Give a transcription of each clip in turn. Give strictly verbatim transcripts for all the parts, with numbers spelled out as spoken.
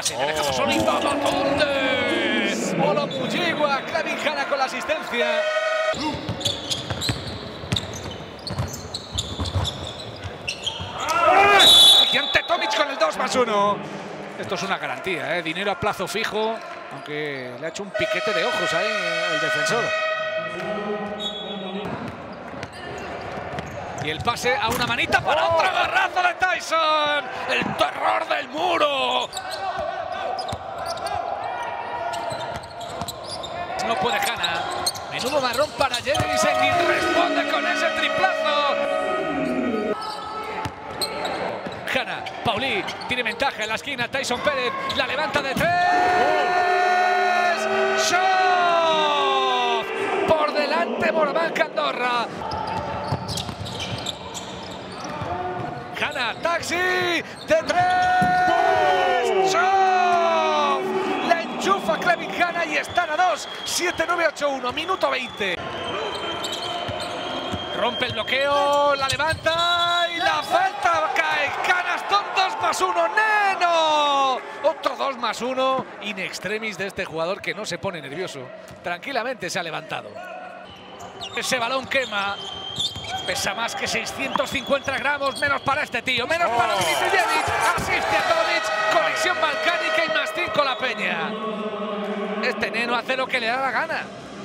pase, le dejamos solo y Babatunde. Olo Mullegua, Clevin Hanna con la asistencia. Y ante Tomic con el dos más uno. Esto es una garantía, ¿eh? Dinero a plazo fijo, aunque le ha hecho un piquete de ojos ahí el defensor. Y el pase a una manita para otro agarrazo de Tyson. El terror del muro. No puede Hanna. Menudo marrón para Jelinek y responde con ese triplazo. Hanna, Pauli, tiene ventaja en la esquina. Tyson Pérez la levanta de tres. ¡Shot! Por delante Moraván Andorra. Hanna, taxi de tres. ¡Shot! La enchufa Clevin Hanna y están a dos. siete nueve ocho uno, minuto veinte. Rompe el bloqueo, la levanta y la falta cae. Canastón dos más uno, Neno. Otro dos más uno in extremis de este jugador que no se pone nervioso. Tranquilamente se ha levantado. Ese balón quema. Pesa más que seiscientos cincuenta gramos, menos para este tío, menos para Dimitrijevic. Asiste a Tomic, conexión balcánica y más cinco la Peña. Este Neno hace lo que le da la gana.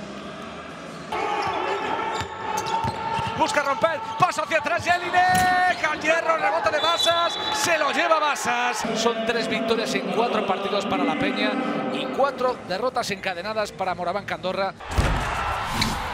Busca romper, paso hacia atrás, Jelinek, al hierro, rebote de Basas, se lo lleva Basas. Son tres victorias en cuatro partidos para la Peña y cuatro derrotas encadenadas para Moraván Andorra.